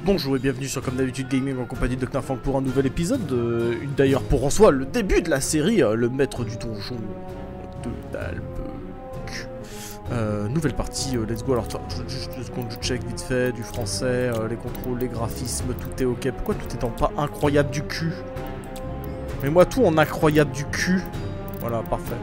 Bonjour et bienvenue sur Comme d'habitude Gaming en compagnie de Knarfang pour un nouvel épisode, d'ailleurs pour en soi le début de la série, le maître du donjon de Nalbuck. Nouvelle partie, let's go. Alors juste 2 secondes, je check vite fait, du français, les contrôles, les graphismes, tout est ok. Pourquoi tout est en pas incroyable du cul? Mais moi tout en incroyable du cul. Voilà, parfait.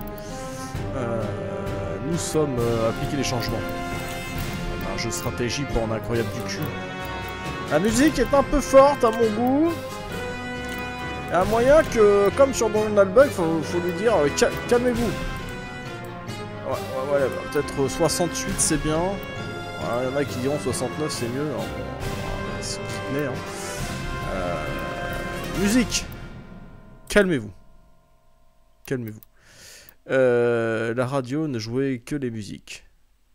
Nous sommes appliqués les changements. Un jeu de stratégie pour en incroyable du cul. La musique est un peu forte à mon goût. Il y a un moyen que, comme sur Donjon Nalbuck, faut lui dire calmez-vous. Ouais, peut-être 68 c'est bien. Il y en a qui diront 69 c'est mieux. Hein. Bon, c'est ce qui tenait, hein. Musique. Calmez-vous. Calmez-vous. La radio ne jouait que les musiques.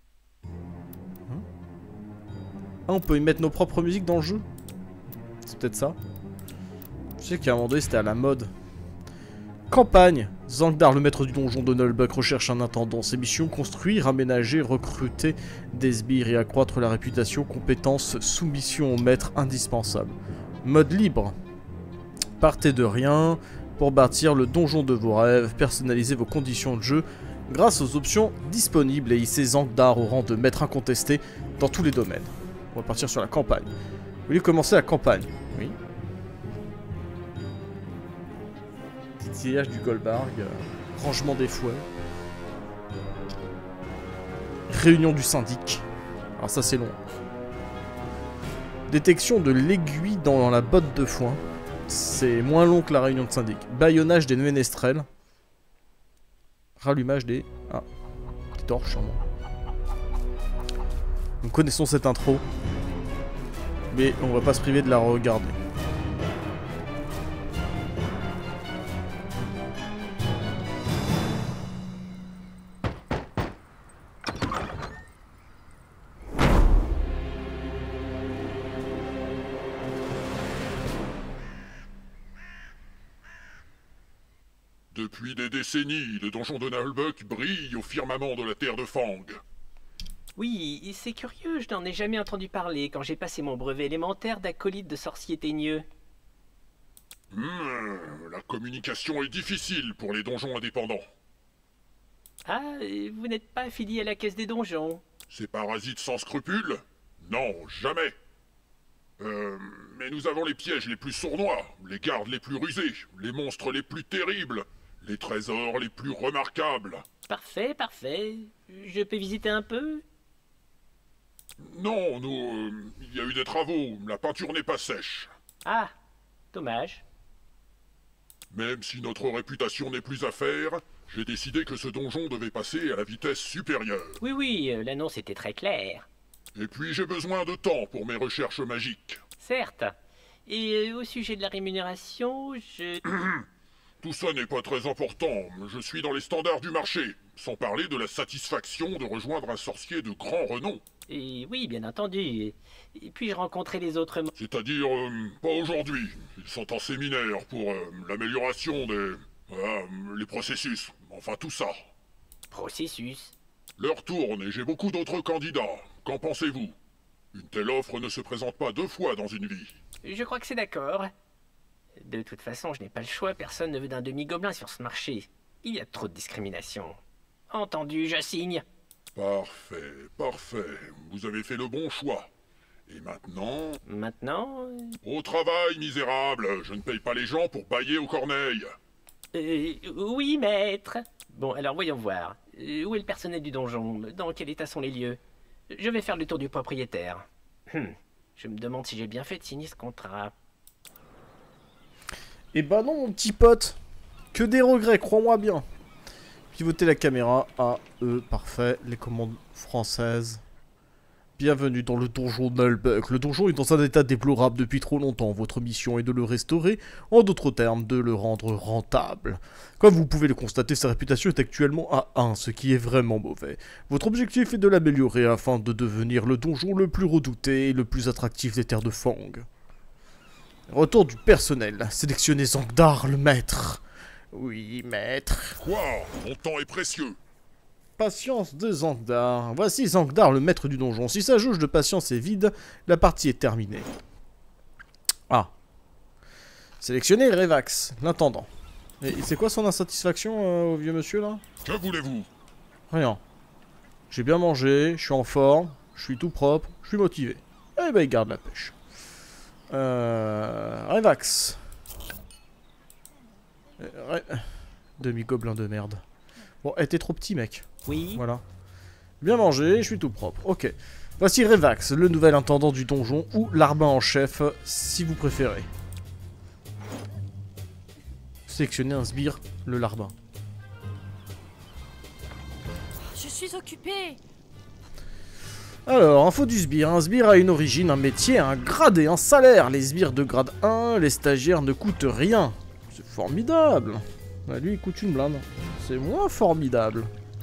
Ah, on peut y mettre nos propres musiques dans le jeu? C'est peut-être ça. Je sais qu'à un moment donné, c'était à la mode. Campagne. Zangdar, le maître du donjon de Nalbuck, recherche un intendant. Ses missions: construire, aménager, recruter des sbires et accroître la réputation. Compétences, soumission au maître indispensable. Mode libre. Partez de rien pour bâtir le donjon de vos rêves. Personnalisez vos conditions de jeu grâce aux options disponibles et hissez Zangdar au rang de maître incontesté dans tous les domaines. On va partir sur la campagne. Vous voulez commencer la campagne? Oui. Titillage du Goldberg, rangement des fouets. Réunion du syndic. Alors ça c'est long. Détection de l'aiguille dans la botte de foin. C'est moins long que la réunion de syndic. Baillonnage des ménestrels. Rallumage des... Ah, des torches sûrement. Nous connaissons cette intro, mais on va pas se priver de la regarder. Depuis des décennies, le donjon de Nalbuck brille au firmament de la terre de Fang. Oui, c'est curieux, je n'en ai jamais entendu parler quand j'ai passé mon brevet élémentaire d'acolyte de sorcier teigneux. La communication est difficile pour les donjons indépendants. Ah, vous n'êtes pas affilié à la caisse des donjons? Ces parasites sans scrupules? Non, jamais. Mais nous avons les pièges les plus sournois, les gardes les plus rusés, les monstres les plus terribles, les trésors les plus remarquables. Parfait, parfait. Je peux visiter un peu? Non, il y a eu des travaux, la peinture n'est pas sèche. Ah, dommage. Même si notre réputation n'est plus à faire, j'ai décidé que ce donjon devait passer à la vitesse supérieure. Oui, l'annonce était très claire. Et puis j'ai besoin de temps pour mes recherches magiques. Certes. Et au sujet de la rémunération, je... Tout ça n'est pas très important, je suis dans les standards du marché, sans parler de la satisfaction de rejoindre un sorcier de grand renom. Et oui, bien entendu. Et puis-je rencontrer les autres... C'est-à-dire, pas aujourd'hui. Ils sont en séminaire pour l'amélioration des... les processus. Enfin, tout ça. Processus? L'heure tourne et j'ai beaucoup d'autres candidats. Qu'en pensez-vous? Une telle offre ne se présente pas 2 fois dans une vie. Je crois que c'est d'accord. De toute façon, je n'ai pas le choix. Personne ne veut d'un demi-gobelin sur ce marché. Il y a trop de discrimination. Entendu, je signe. Parfait, parfait. Vous avez fait le bon choix. Et maintenant... Maintenant... Au travail, misérable. Je ne paye pas les gens pour bailler aux corneilles. Oui, maître. Bon, alors voyons voir. Où est le personnel du donjon? Dans quel état sont les lieux? Je vais faire le tour du propriétaire. Je me demande si j'ai bien fait de signer ce contrat. Eh ben non, mon petit pote. Que des regrets, crois-moi bien. Pivoter la caméra. Parfait. Les commandes françaises. Bienvenue dans le donjon Nalbuck. Le donjon est dans un état déplorable depuis trop longtemps. Votre mission est de le restaurer, en d'autres termes, de le rendre rentable. Comme vous pouvez le constater, sa réputation est actuellement à 1, ce qui est vraiment mauvais. Votre objectif est de l'améliorer afin de devenir le donjon le plus redouté et le plus attractif des terres de Fang. Retour du personnel. Sélectionnez Zangdar, le maître. Oui, maître. Quoi? Mon temps est précieux. Patience de Zangdar. Voici Zangdar, le maître du donjon. Si sa jauge de patience est vide, la partie est terminée. Sélectionner Revax, l'intendant. Et c'est quoi son insatisfaction au vieux monsieur là? Que voulez-vous? Rien. J'ai bien mangé, je suis en forme, je suis tout propre, je suis motivé. Eh ben il garde la pêche. Revax. Demi-gobelin de merde. Bon, t'es trop petit mec. Oui. Voilà. Bien mangé, je suis tout propre. Ok. Voici Revax, le nouvel intendant du donjon, ou l'arbin en chef, si vous préférez. Sélectionnez un sbire, le larbin. Je suis occupée. Alors, info du sbire. Un sbire a une origine, un métier, un grade et un salaire. Les sbires de grade 1, les stagiaires ne coûtent rien. C'est formidable. Bah, lui, il coûte une blinde. C'est moins formidable.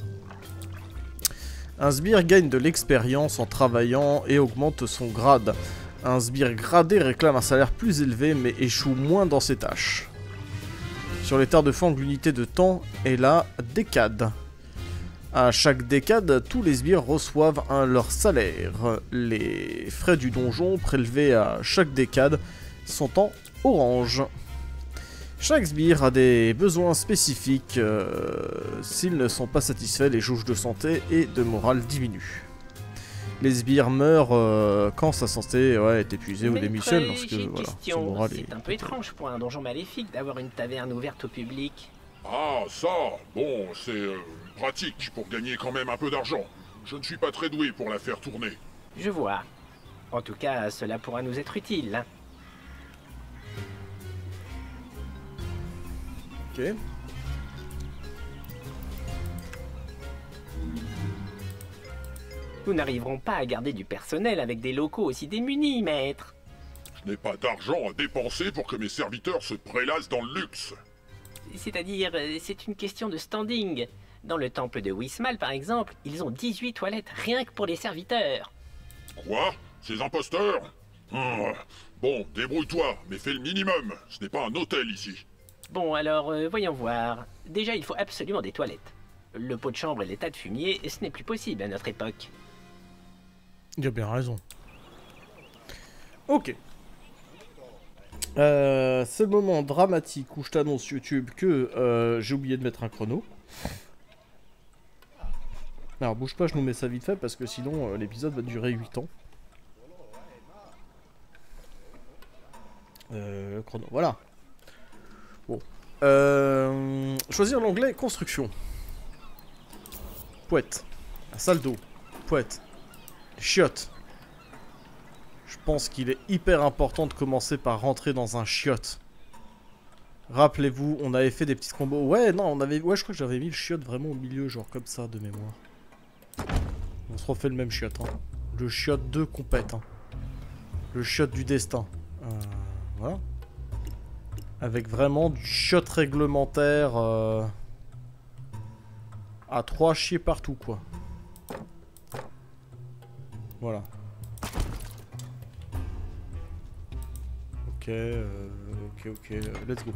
Un sbire gagne de l'expérience en travaillant et augmente son grade. Un sbire gradé réclame un salaire plus élevé mais échoue moins dans ses tâches. Sur les terres de Fang, l'unité de temps est la décade. À chaque décade, tous les sbires reçoivent leur salaire. Les frais du donjon prélevés à chaque décade sont en orange. Chaque sbire a des besoins spécifiques. S'ils ne sont pas satisfaits, les jauges de santé et de morale diminuent. Les sbires meurent quand sa santé est épuisée ou Maître, démissionne parce j'ai que une voilà, question. son moral C'est un peu étrange pour un donjon maléfique d'avoir une taverne ouverte au public. Ah, ça, bon, c'est pratique pour gagner quand même un peu d'argent. Je ne suis pas très doué pour la faire tourner. Je vois. En tout cas, cela pourra nous être utile. Hein. Ok. Nous n'arriverons pas à garder du personnel avec des locaux aussi démunis, maître. Je n'ai pas d'argent à dépenser pour que mes serviteurs se prélassent dans le luxe. C'est-à-dire, c'est une question de standing. Dans le temple de Wismal, par exemple, ils ont 18 toilettes rien que pour les serviteurs. Quoi? Ces imposteurs? Bon, débrouille-toi, mais fais le minimum. Ce n'est pas un hôtel ici. Bon, alors, voyons voir. Déjà, il faut absolument des toilettes. Le pot de chambre et les tas de fumier, ce n'est plus possible à notre époque. Il a bien raison. Ok. C'est le moment dramatique où je t'annonce YouTube que j'ai oublié de mettre un chrono. Alors bouge pas, je nous mets ça vite fait parce que sinon l'épisode va durer 8 ans. Le chrono, voilà. Bon. Choisir l'onglet construction. Pouette. La salle d'eau. Pouette. Les chiottes. Je pense qu'il est hyper important de commencer par rentrer dans un chiotte. Rappelez-vous, on avait fait des petits combos. Ouais, non, on avait. Ouais, je crois que j'avais mis le chiotte vraiment au milieu, genre comme ça, de mémoire. On se refait le même chiotte, hein. Le chiotte de compète, hein. Le chiotte du destin. Voilà. Avec vraiment du chiotte réglementaire. À 3 chier partout, quoi. Voilà. Ok, let's go.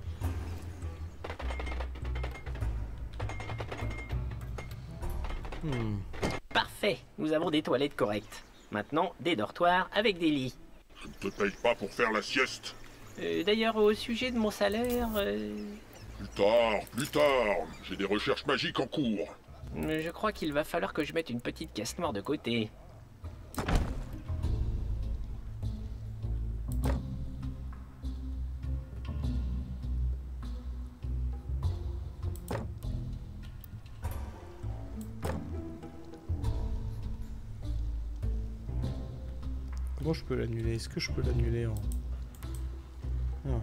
Parfait, nous avons des toilettes correctes. Maintenant, des dortoirs avec des lits. Je ne te paye pas pour faire la sieste. D'ailleurs, au sujet de mon salaire... Plus tard. J'ai des recherches magiques en cours. je crois qu'il va falloir que je mette une petite caisse noire de côté. Comment je peux l'annuler? Est-ce que je peux l'annuler en... Non.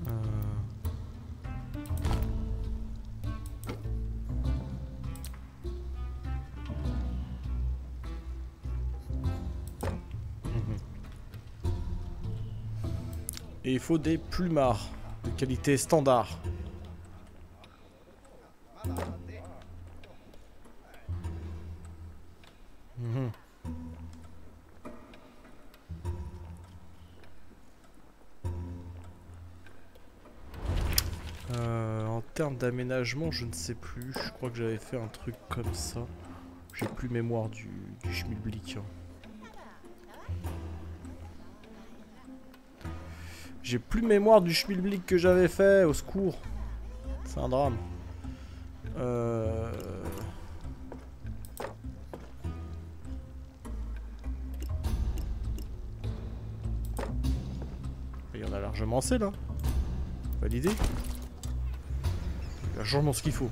Et il faut des plumards de qualité standard. En termes d'aménagement, je ne sais plus. Je crois que j'avais fait un truc comme ça. J'ai plus mémoire du schmilblick. J'ai plus mémoire du schmilblick que j'avais fait, au secours. C'est un drame. Il y en a largement assez là. Validé. Il y a largement ce qu'il faut.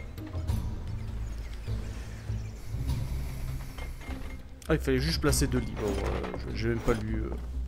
Ah, il fallait juste placer 2 lits. Bon, j'ai même pas lu.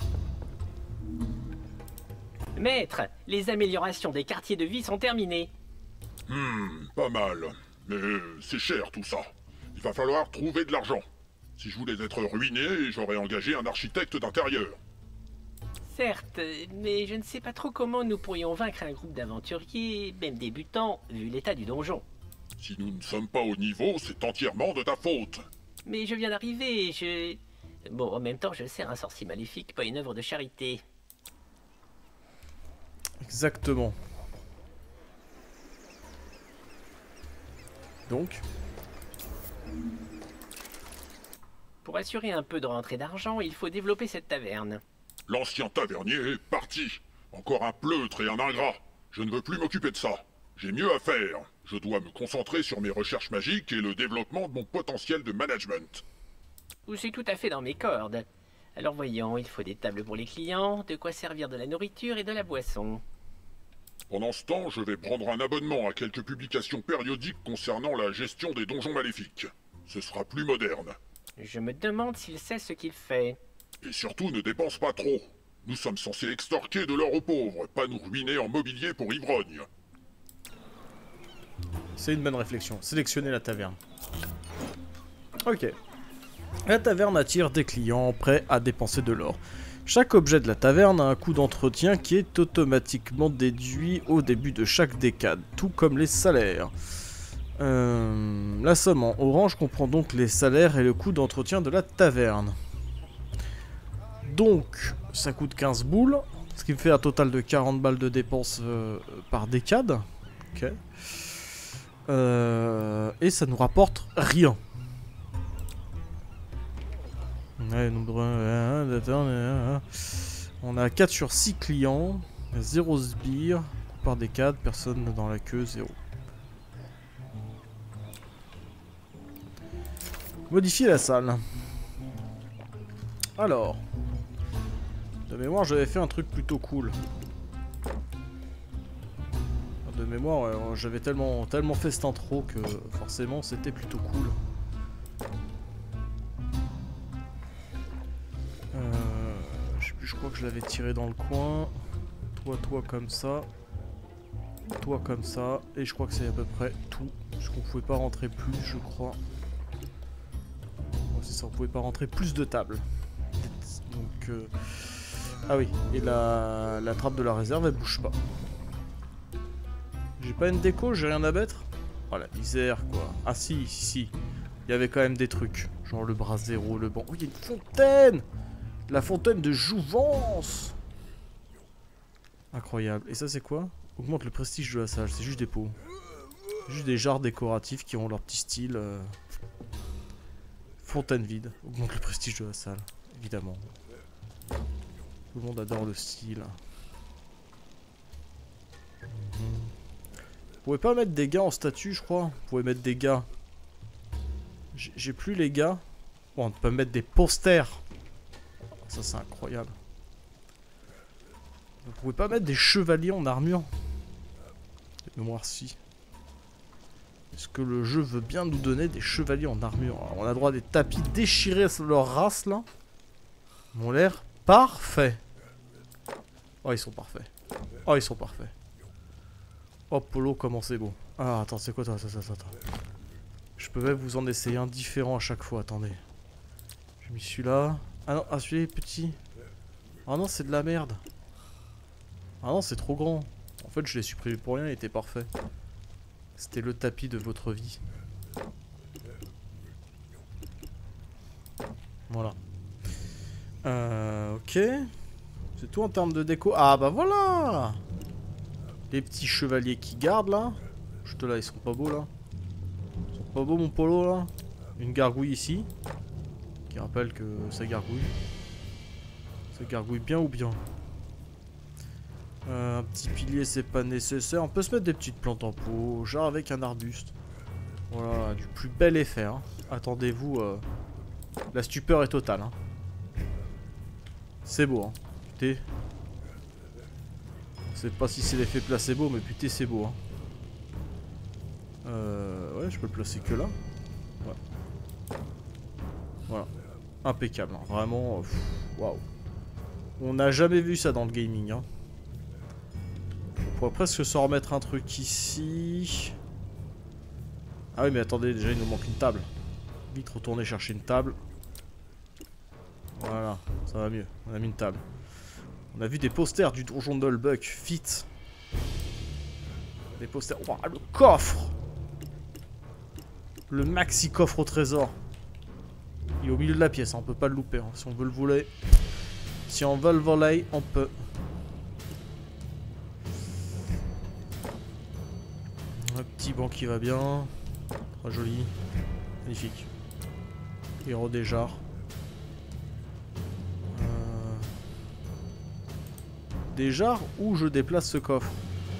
Maître, les améliorations des quartiers de vie sont terminées. Pas mal. Mais c'est cher tout ça. Il va falloir trouver de l'argent. Si je voulais être ruiné, j'aurais engagé un architecte d'intérieur. Certes, mais je ne sais pas trop comment nous pourrions vaincre un groupe d'aventuriers, même débutants, vu l'état du donjon. Si nous ne sommes pas au niveau, c'est entièrement de ta faute. Mais je viens d'arriver et je... Bon, en même temps, je sers un sorcier maléfique, pas une œuvre de charité. Exactement. Donc, Pour assurer un peu de rentrée d'argent, il faut développer cette taverne. L'ancien tavernier est parti. Encore un pleutre et un ingrat. Je ne veux plus m'occuper de ça. J'ai mieux à faire. Je dois me concentrer sur mes recherches magiques et le développement de mon potentiel de management. C'est tout à fait dans mes cordes. Alors voyons, il faut des tables pour les clients, de quoi servir de la nourriture et de la boisson. Pendant ce temps, je vais prendre un abonnement à quelques publications périodiques concernant la gestion des donjons maléfiques. Ce sera plus moderne. Je me demande s'il sait ce qu'il fait. Et surtout, ne dépense pas trop. Nous sommes censés extorquer de l'or aux pauvres, pas nous ruiner en mobilier pour ivrogne. c'est une bonne réflexion. Sélectionner la taverne. Ok. La taverne attire des clients prêts à dépenser de l'or. Chaque objet de la taverne a un coût d'entretien qui est automatiquement déduit au début de chaque décade, tout comme les salaires. La somme en orange comprend donc les salaires et le coût d'entretien de la taverne. Donc, ça coûte 15 boules, ce qui me fait un total de 40 balles de dépenses par décade. Ok. Et ça nous rapporte rien. Ouais, on a 4 sur 6 clients, 0 sbires, coût par décade, personne dans la queue, 0. Modifier la salle. Alors, de mémoire, j'avais fait un truc plutôt cool. De mémoire, j'avais tellement fait cette intro que forcément c'était plutôt cool. Je crois que je l'avais tiré dans le coin. Toi comme ça. Toi comme ça. Et je crois que c'est à peu près tout. Parce qu'on pouvait pas rentrer plus, je crois. C'est ça, on pouvait pas rentrer plus de tables. Donc... Ah oui, et la trappe de la réserve, elle bouge pas. J'ai pas une déco, j'ai rien à mettre. Oh la misère, quoi. Ah si. Il y avait quand même des trucs. Genre le brasero, le banc. Oh, il y a une fontaine! La fontaine de jouvence! Incroyable. Et ça, c'est quoi? Augmente le prestige de la salle. C'est juste des pots. Juste des jarres décoratifs qui ont leur petit style. Fontaine vide. Augmente le prestige de la salle. Évidemment. Tout le monde adore le style. Vous pouvez pas mettre des gars en statue, je crois. Vous pouvez mettre des gars. J'ai plus les gars. Bon, on peut mettre des posters. Ça, c'est incroyable. Vous pouvez pas mettre des chevaliers en armure. De mémoire, si. Est-ce que le jeu veut bien nous donner des chevaliers en armure? Alors, on a droit à des tapis déchirés sur leur race, là. Ils ont l'air parfaits. Oh, ils sont parfaits. Oh, ils sont parfaits. Oh, Polo, comment c'est beau. Ah, attends, c'est quoi, attends. Je peux même vous en essayer un différent à chaque fois, attendez. J'ai mis celui-là. Ah non, celui-là est petit. Ah non, c'est de la merde. Ah non, c'est trop grand. En fait, je l'ai supprimé pour rien, il était parfait. C'était le tapis de votre vie. Voilà. Ok. C'est tout en termes de déco. Ah bah voilà! Les petits chevaliers qui gardent là. Juste là, ils sont pas beaux là. Ils sont pas beaux, mon Polo là. Une gargouille ici. Qui rappelle que ça gargouille. Ça gargouille bien ou bien. Un petit pilier, c'est pas nécessaire. On peut se mettre des petites plantes en pot, genre avec un arbuste. Voilà, du plus bel effet. Hein. Attendez-vous, la stupeur est totale. Hein. C'est beau. Hein. Putain. Je sais pas si c'est l'effet placebo, mais putain, c'est beau. Hein. Ouais, je peux le placer que là. Ouais. Voilà. Impeccable. Hein. Vraiment, waouh. On n'a jamais vu ça dans le gaming. Hein. On pourrait presque s'en remettre un truc ici. Ah oui, mais attendez, déjà il nous manque une table. Vite retourner chercher une table. Voilà, ça va mieux. On a mis une table. On a vu des posters du donjon de Nullbuck. Vite. Des posters. Oh, le coffre. Le maxi coffre au trésor. Il est au milieu de la pièce, hein, on peut pas le louper. Hein. Si on veut le voler. Si on veut le voler, on peut. Un petit banc qui va bien. Très joli. Magnifique. Héros des jarres. Des jarres où je déplace ce coffre.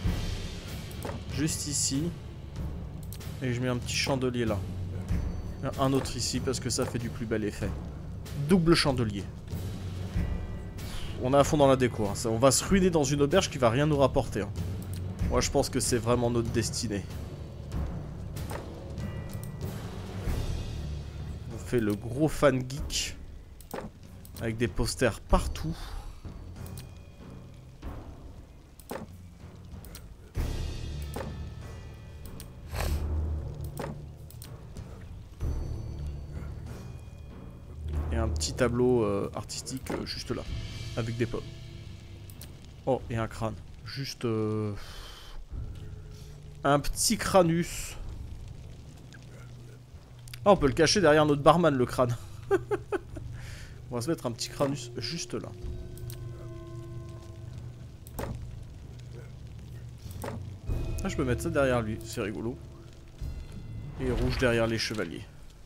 Juste ici. Et je mets un petit chandelier là. Un autre ici parce que ça fait du plus bel effet. Double chandelier. On est à fond dans la déco. Hein. On va se ruiner dans une auberge qui va rien nous rapporter. Hein. Moi je pense que c'est vraiment notre destinée. On fait le gros fan geek. Avec des posters partout. Et un petit tableau artistique juste là. Avec des pommes. Oh, et un crâne. Juste... un petit crânus. Ah, on peut le cacher derrière notre barman, le crâne. On va se mettre un petit crânus juste là. Ah, je peux mettre ça derrière lui, c'est rigolo. Et rouge derrière les chevaliers.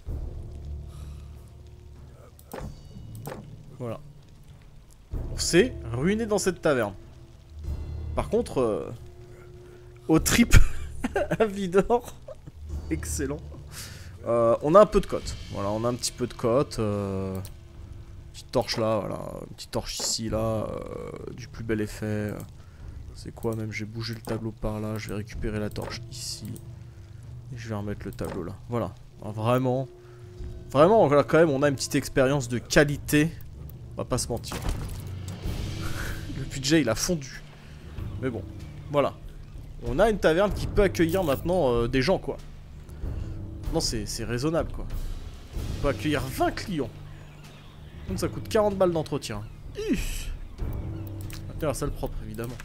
Voilà. On s'est ruiné dans cette taverne. Par contre, au trip à Vidor, excellent. On a un peu de cote. Voilà, on a un petit peu de cote. Petite torche là, voilà. Une petite torche ici, là. Du plus bel effet. C'est quoi même? J'ai bougé le tableau par là. Je vais récupérer la torche ici. Et je vais remettre le tableau là. Voilà. Vraiment. Vraiment, là, quand même, on a une petite expérience de qualité. On va pas se mentir. Le budget, il a fondu. Mais bon, voilà. On a une taverne qui peut accueillir maintenant des gens, quoi. Non, c'est raisonnable, quoi. On peut accueillir 20 clients. Donc ça coûte 40 balles d'entretien. Maintenir la salle propre, évidemment.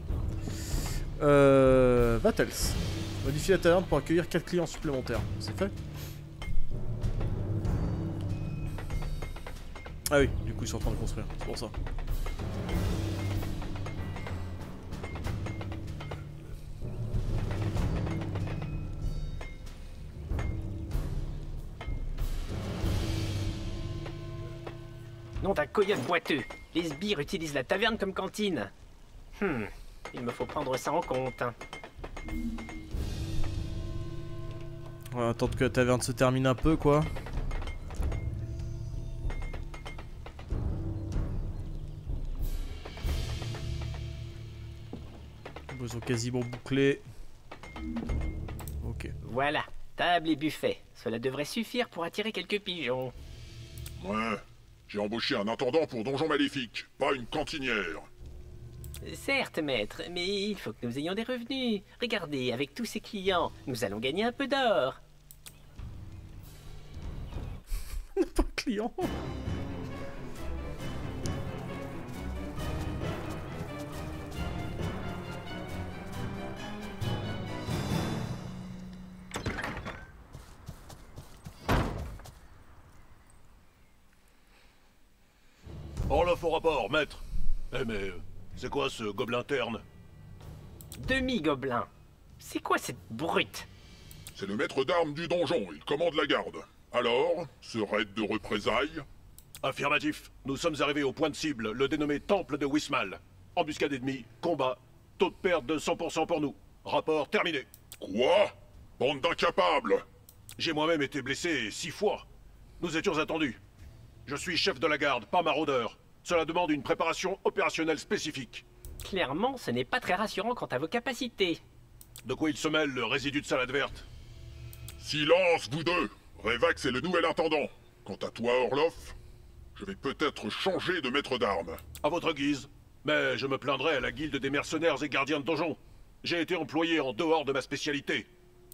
Battles. Modifier la taverne pour accueillir 4 clients supplémentaires. C'est fait? Ah oui, du coup ils sont en train de construire, c'est pour ça. Nom d'un coyote boiteux. Les sbires utilisent la taverne comme cantine. Il me faut prendre ça en compte. On va attendre que la taverne se termine un peu, quoi. Ils sont quasiment bouclés. Ok. Voilà, table et buffet. Cela devrait suffire pour attirer quelques pigeons. Ouais, j'ai embauché un intendant pour Donjon Maléfique, pas une cantinière. Certes, maître, mais il faut que nous ayons des revenus. Regardez, avec tous ces clients, nous allons gagner un peu d'or. On n'a pas de client. Oh là, faux rapport, maître. Eh mais, c'est quoi ce gobelin terne? Demi-gobelin. C'est quoi cette brute? C'est le maître d'armes du donjon, il commande la garde. Alors, ce raid de représailles? Affirmatif. Nous sommes arrivés au point de cible, le dénommé Temple de Wismal. embuscade ennemie, combat, taux de perte de 100% pour nous. Rapport terminé. Quoi? Bande d'incapables! J'ai moi-même été blessé 6 fois. Nous étions attendus. Je suis chef de la garde, pas maraudeur. Cela demande une préparation opérationnelle spécifique. Clairement, ce n'est pas très rassurant quant à vos capacités. De quoi il se mêle, le résidu de salade verte? Silence, vous deux! Revax est le nouvel intendant. Quant à toi, Orloff, je vais peut-être changer de maître d'armes. À votre guise. Mais je me plaindrai à la guilde des mercenaires et gardiens de donjons. J'ai été employé en dehors de ma spécialité.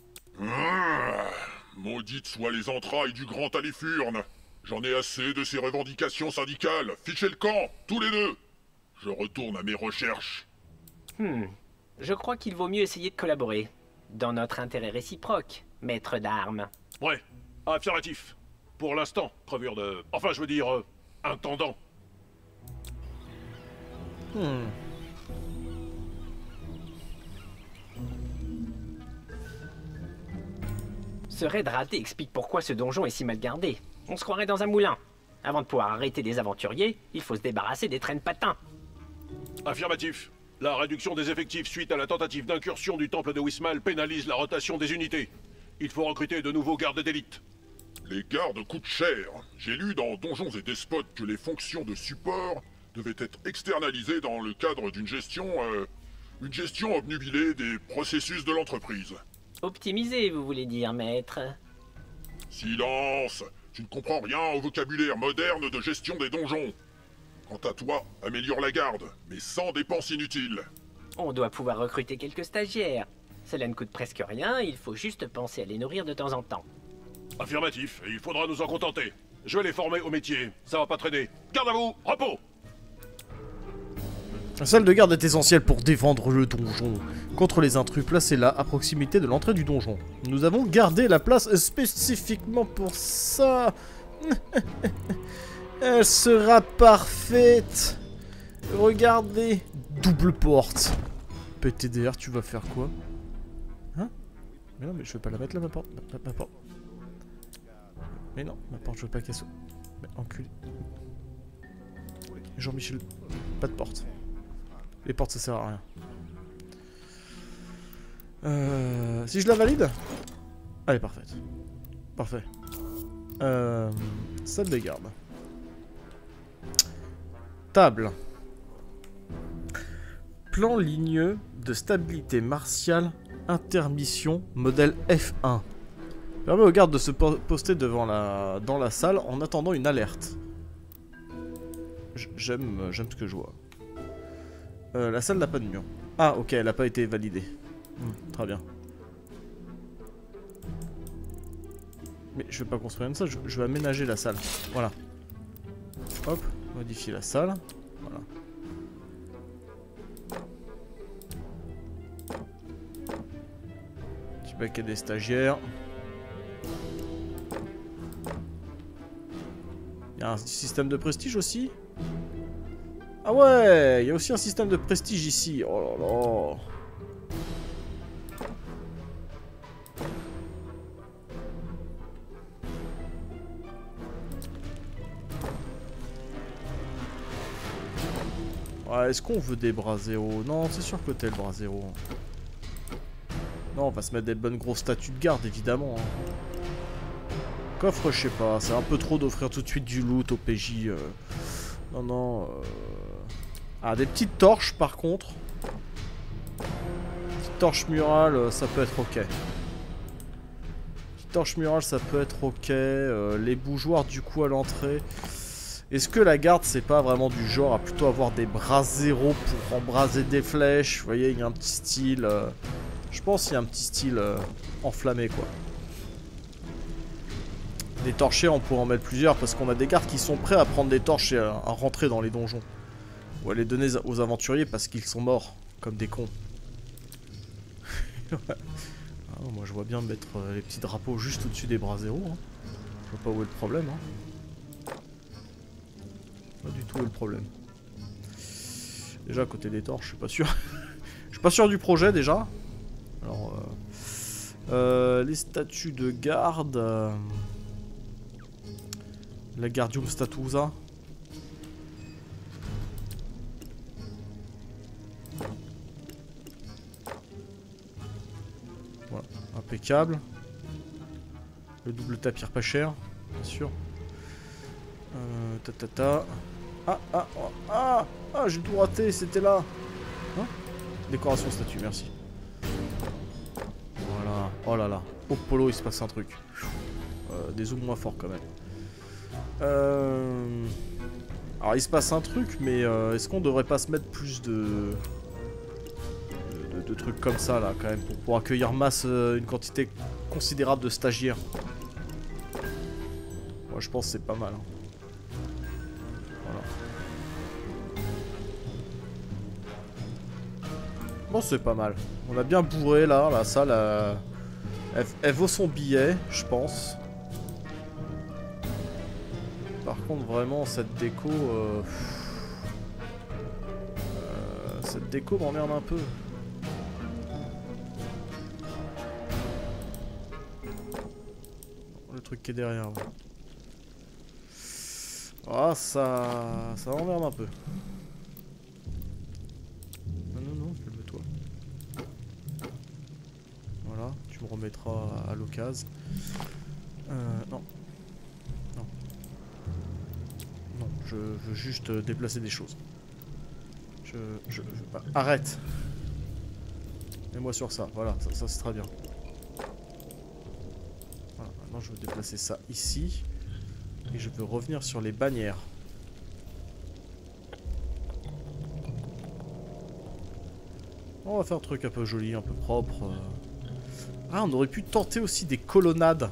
Maudites soient les entrailles du grand Alifurne. J'en ai assez de ces revendications syndicales. Fichez le camp, tous les deux. Je retourne à mes recherches. Je crois qu'il vaut mieux essayer de collaborer. Dans notre intérêt réciproque, maître d'armes. Ouais, affirmatif. Pour l'instant, crevure de... Enfin, je veux dire, intendant. Ce raid raté explique pourquoi ce donjon est si mal gardé. On se croirait dans un moulin. Avant de pouvoir arrêter des aventuriers, il faut se débarrasser des traînes patins. Affirmatif. La réduction des effectifs suite à la tentative d'incursion du temple de Wismal pénalise la rotation des unités. Il faut recruter de nouveaux gardes d'élite. Les gardes coûtent cher. J'ai lu dans Donjons et Despotes que les fonctions de support devaient être externalisées dans le cadre d'une gestion... une gestion obnubilée des processus de l'entreprise. Optimisé, vous voulez dire, maître? Silence! Tu ne comprends rien au vocabulaire moderne de gestion des donjons. Quant à toi, améliore la garde, mais sans dépenses inutiles. On doit pouvoir recruter quelques stagiaires. Cela ne coûte presque rien, il faut juste penser à les nourrir de temps en temps. Affirmatif, et il faudra nous en contenter. Je vais les former au métier, ça va pas traîner. Garde à vous, repos! La salle de garde est essentielle pour défendre le donjon contre les intrus placés là, à proximité de l'entrée du donjon. Nous avons gardé la place spécifiquement pour ça. Elle sera parfaite. Regardez, double porte. PTDR, tu vas faire quoi? Hein? Mais non, mais je vais pas la mettre là, ma porte. Ma porte. Mais non, ma porte, je veux pas qu'elle soit... Mais enculé. Jean-Michel, pas de porte. Les portes, ça sert à rien. Si je la valide? Elle est parfaite. Parfait. Salle des gardes. Table. Plan ligneux de stabilité martiale intermission modèle F1. Permet aux gardes de se poster dans la salle en attendant une alerte. J'aime ce que je vois. La salle n'a pas de mur. Ah ok, elle n'a pas été validée. Très bien. Mais je vais pas construire comme ça, je vais aménager la salle. Voilà. Hop, modifier la salle. Voilà. Petit paquet des stagiaires. Il y a un système de prestige aussi. Ah ouais, il y a aussi un système de prestige ici. Oh là là. Ouais, est-ce qu'on veut des bras zéro? Non, c'est sûr que t'es le bras zéro. Non, on va se mettre des bonnes grosses statues de garde, évidemment. Coffre, je sais pas. C'est un peu trop d'offrir tout de suite du loot au PJ. Non, non. Ah, des petites torches, par contre. Petite torche murale, ça peut être ok. Petite torche murale, ça peut être ok. Les bougeoirs, du coup, à l'entrée. Est-ce que la garde, c'est pas vraiment du genre à plutôt avoir des bras zéro pour embraser des flèches? Vous voyez, il y a un petit style... je pense qu'il y a un petit style enflammé, quoi. Des torchères, on pourrait en mettre plusieurs parce qu'on a des gardes qui sont prêts à prendre des torches et à rentrer dans les donjons. Ou à les donner aux aventuriers parce qu'ils sont morts, comme des cons. Ouais. Ah, moi je vois bien mettre les petits drapeaux juste au-dessus des bras zéro. Hein. Je vois pas où est le problème. Hein. Pas du tout où est le problème. Déjà à côté des torches, je suis pas sûr. Je suis pas sûr du projet déjà. Alors, les statues de garde... La Gardium Statusa. Impeccable. Le double tapir pas cher, bien sûr. J'ai tout raté, c'était là. Hein? Décoration statue, merci. Voilà, oh là là. Au polo, il se passe un truc. Des zooms moins forts quand même. Alors il se passe un truc, mais est-ce qu'on devrait pas se mettre plus de trucs comme ça là quand même pour accueillir masse une quantité considérable de stagiaires. Moi je pense que c'est pas mal. Hein. Voilà. Bon c'est pas mal. On a bien bourré là, la salle elle vaut son billet, je pense. Par contre vraiment cette déco m'emmerde un peu. Le truc qui est derrière. Ah ça m'emmerde un peu. Non, calme-toi. Voilà, tu me remettras à l'occasion. Non. Non, je veux juste déplacer des choses. Arrête. Mets-moi sur ça, voilà, ça c'est très bien. Voilà, maintenant je veux déplacer ça ici. Et je peux revenir sur les bannières. On va faire un truc un peu joli, un peu propre. Ah, on aurait pu tenter aussi des colonnades.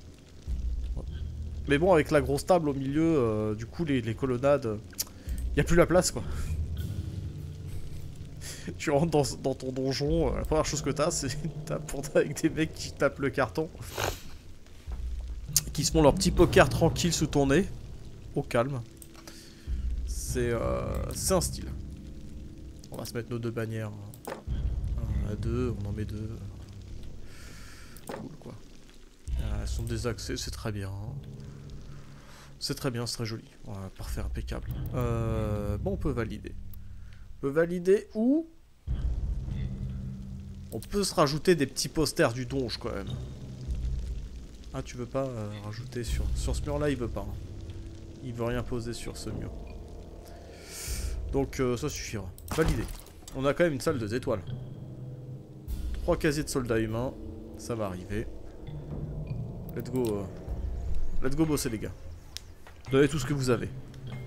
Mais bon, avec la grosse table au milieu, du coup, les colonnades, il n'y a plus la place, quoi. Tu rentres dans ton donjon, la première chose que t'as, c'est une table avec des mecs qui tapent le carton. Qui se font leur petit poker tranquille sous ton nez. Au calme. C'est un style. On va se mettre nos deux bannières. 1 à 2, on en met 2. Cool, quoi. Elles sont désaxées, c'est très bien. C'est très bien, c'est très joli. Voilà, parfait, impeccable. Bon, on peut valider. On peut valider ou... On peut se rajouter des petits posters du donge quand même. Ah, tu veux pas rajouter sur ce mur-là, il veut pas. Hein. Il veut rien poser sur ce mur. Donc ça suffira. Validé. On a quand même une salle 2 étoiles. 3 casiers de soldats humains. Ça va arriver. Let's go. Let's go bosser les gars. Donnez tout ce que vous avez.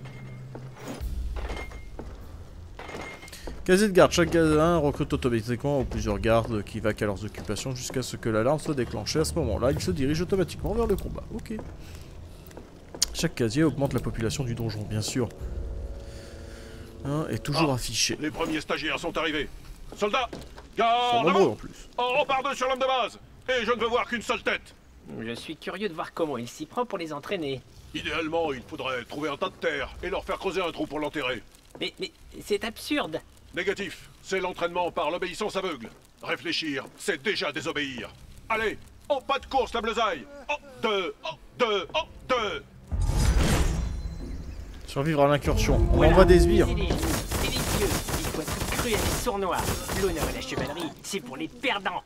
Casier de garde, chaque gazin recrute automatiquement plusieurs gardes qui vaquent à leurs occupations jusqu'à ce que l'alarme soit déclenchée. À ce moment-là, ils se dirigent automatiquement vers le combat. Ok. Chaque casier augmente la population du donjon, bien sûr. Hein, est toujours affiché. Les premiers stagiaires sont arrivés. Soldats, Ils sont garde nombreux avant. en plus. On part d'eux sur l'homme de base. Et je ne veux voir qu'une seule tête. Je suis curieux de voir comment il s'y prend pour les entraîner. Idéalement, il faudrait trouver un tas de terre et leur faire creuser un trou pour l'enterrer. Mais c'est absurde. Négatif, c'est l'entraînement par l'obéissance aveugle. Réfléchir, c'est déjà désobéir. Allez, en pas de course la bleusaille. En 2, en 2, en 2. Survivre à l'incursion. On Voilà, envoie des sbires. C'est délicieux. Il faut être cruel et sournois. L'honneur et la chevalerie, c'est pour les perdants.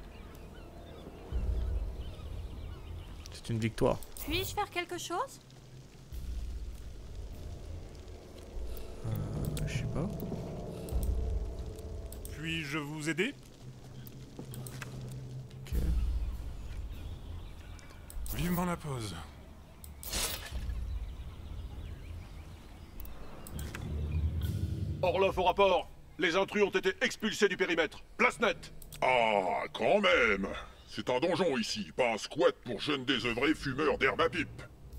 C'est une victoire. Puis-je faire quelque chose? Je sais pas. Puis-je vous aider? Ok. Vivement la pause. Orloff au rapport. Les intrus ont été expulsés du périmètre. Place nette. Ah, quand même! C'est un donjon ici, pas un squat pour jeunes désœuvrés fumeurs d'herbe à pipe.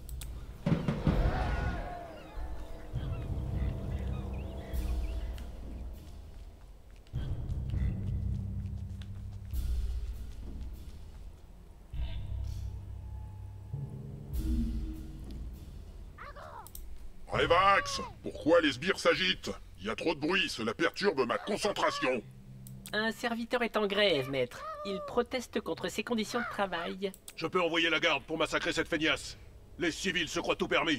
Révax! Pourquoi les sbires s'agitent? Il y a trop de bruit, cela perturbe ma concentration. Un serviteur est en grève, maître. Il proteste contre ses conditions de travail. Je peux envoyer la garde pour massacrer cette feignasse. Les civils se croient tout permis.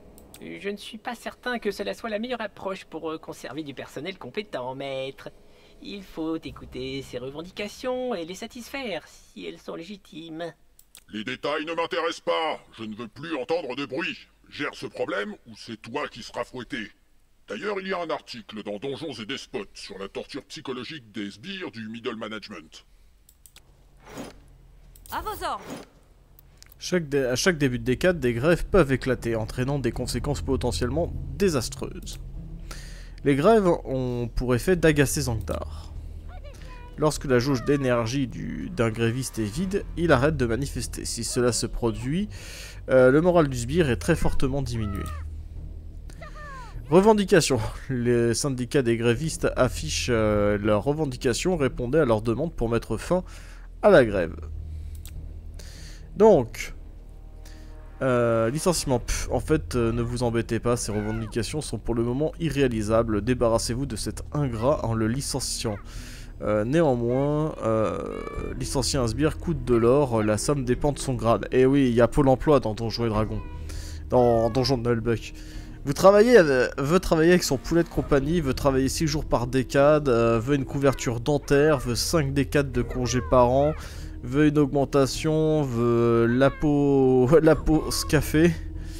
Je ne suis pas certain que cela soit la meilleure approche pour conserver du personnel compétent, maître. Il faut écouter ses revendications et les satisfaire, si elles sont légitimes. Les détails ne m'intéressent pas. Je ne veux plus entendre de bruit. Gère ce problème ou c'est toi qui seras fouetté. D'ailleurs, il y a un article dans Donjons et Despotes sur la torture psychologique des sbires du middle management. À vos ordres. À chaque début de décade, des grèves peuvent éclater, entraînant des conséquences potentiellement désastreuses. Les grèves ont pour effet d'agacer Zangdar. Lorsque la jauge d'énergie d'un gréviste est vide, il arrête de manifester. Si cela se produit, le moral du sbire est très fortement diminué. Revendications. Les syndicats des grévistes affichent leurs revendications, répondaient à leurs demandes pour mettre fin à la grève. Donc, licenciement. En fait, ne vous embêtez pas, ces revendications sont pour le moment irréalisables. Débarrassez-vous de cet ingrat en le licenciant. Néanmoins, licencier un sbire coûte de l'or, la somme dépend de son grade. Et oui, il y a Pôle emploi dans Donjons et Dragons, dans Donjon de Nullbuck. Veut travailler avec son poulet de compagnie, veut travailler 6 jours par décade, veut une couverture dentaire, veut 5 décades de congés par an, veut une augmentation, veut la pause café,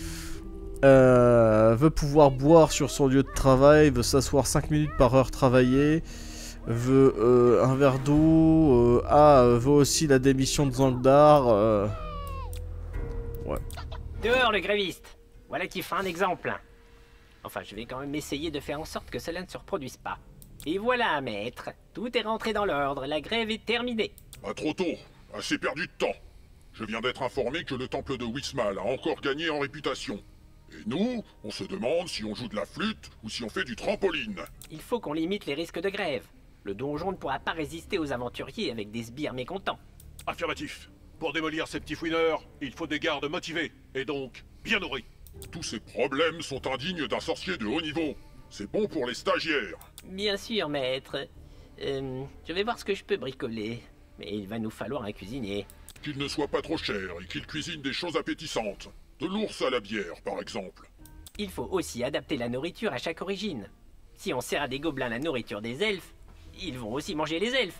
veut pouvoir boire sur son lieu de travail, veut s'asseoir 5 minutes par heure travaillée, veut un verre d'eau, veut aussi la démission de Zangdar, ouais. Dehors le gréviste. Voilà qui fera un exemple. Enfin, je vais quand même essayer de faire en sorte que cela ne se reproduise pas. Et voilà, maître. Tout est rentré dans l'ordre, la grève est terminée. Pas trop tôt, assez perdu de temps. Je viens d'être informé que le temple de Wismal a encore gagné en réputation. Et nous, on se demande si on joue de la flûte ou si on fait du trampoline. Il faut qu'on limite les risques de grève. Le donjon ne pourra pas résister aux aventuriers avec des sbires mécontents. Affirmatif. Pour démolir ces petits fouineurs, il faut des gardes motivés, et donc bien nourris. Tous ces problèmes sont indignes d'un sorcier de haut niveau. C'est bon pour les stagiaires. Bien sûr, maître. Je vais voir ce que je peux bricoler. Mais il va nous falloir un cuisinier. Qu'il ne soit pas trop cher et qu'il cuisine des choses appétissantes. De l'ours à la bière, par exemple. Il faut aussi adapter la nourriture à chaque origine. Si on sert à des gobelins la nourriture des elfes, ils vont aussi manger les elfes.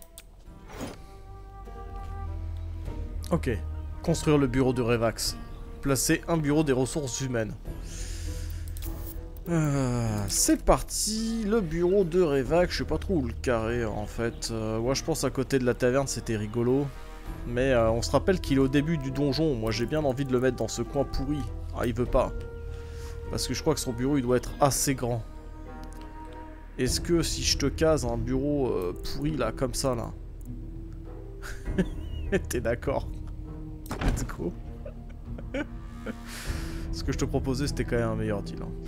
Ok. Construire le bureau de Revax. Placer un bureau des ressources humaines. C'est parti. Le bureau de Revax. Je sais pas trop où le carré en fait. Ouais, je pense à côté de la taverne, c'était rigolo. Mais on se rappelle qu'il est au début du donjon. Moi, j'ai bien envie de le mettre dans ce coin pourri. Ah, il veut pas. Parce que je crois que son bureau, il doit être assez grand. Est-ce que si je te case un bureau pourri là, comme ça là. T'es d'accord? Let's go. Ce que je te proposais, c'était quand même un meilleur deal. Hein.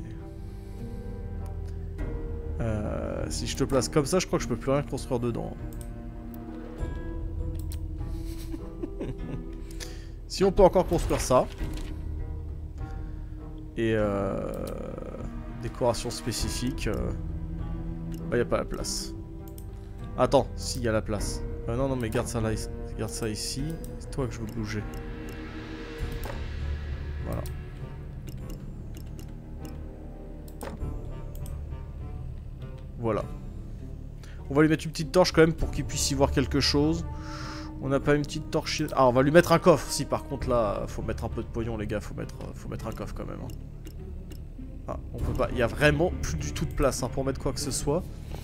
Si je te place comme ça, je crois que je peux plus rien construire dedans. Si on peut encore construire ça. Et décoration spécifique. Bah, y a pas la place. Attends, si, y a la place. Non, non, mais garde ça là. Garde ça ici. C'est toi que je veux bouger. Voilà. Voilà. On va lui mettre une petite torche quand même pour qu'il puisse y voir quelque chose. On n'a pas une petite torche. Ah, on va lui mettre un coffre. Si par contre là, faut mettre un peu de pognon les gars. Faut mettre un coffre quand même. Hein. Ah, on peut pas. Il y a vraiment plus du tout de place hein, pour mettre quoi que ce soit.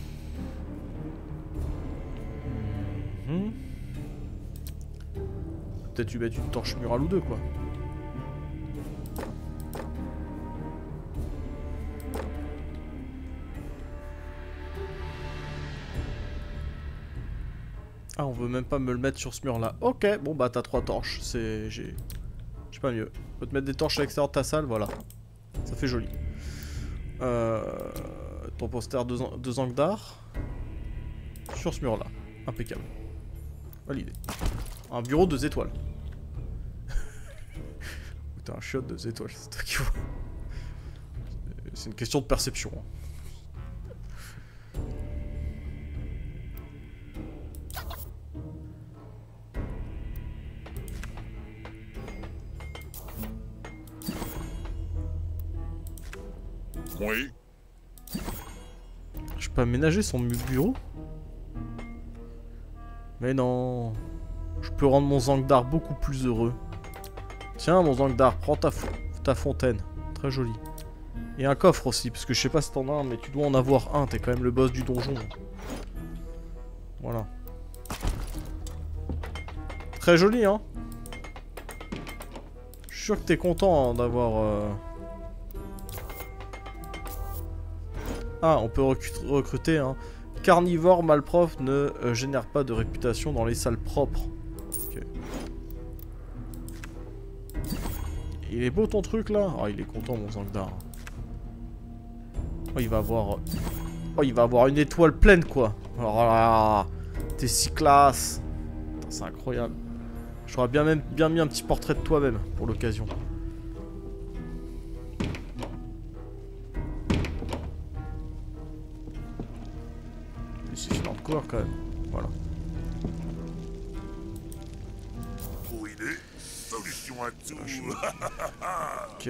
Peut-être lui mettre une torche murale ou deux quoi. Ah, on veut même pas me le mettre sur ce mur là. Ok, bon bah t'as 3 torches, c'est... J'ai pas mieux. On peut te mettre des torches à l'extérieur de ta salle, voilà. Ça fait joli. Ton poster de Zangdar. Sur ce mur là. Impeccable. Validé. Un bureau 2 étoiles. T'as un shot 2 étoiles, c'est toi qui vois. C'est une question de perception. Oui. Je peux aménager son bureau? Mais non. Je peux rendre mon Zangdar beaucoup plus heureux. Tiens, mon Zangdar, prends ta fontaine. Très joli. Et un coffre aussi, parce que je sais pas si t'en as un, mais tu dois en avoir un. T'es quand même le boss du donjon. Voilà. Très joli, hein. Je suis sûr que t'es content hein, d'avoir... Ah, on peut recruter, hein. Carnivore malpropre ne génère pas de réputation dans les salles propres. Ok. Il est beau ton truc là? Ah, il est content mon Zangdar. Oh, il va avoir... Oh, il va avoir une étoile pleine quoi. Oh là, t'es si classe. C'est incroyable. J'aurais bien mis un petit portrait de toi-même pour l'occasion. Il suffit d'en courir quand même. Voilà. Ruiné, solution à tout. Ok.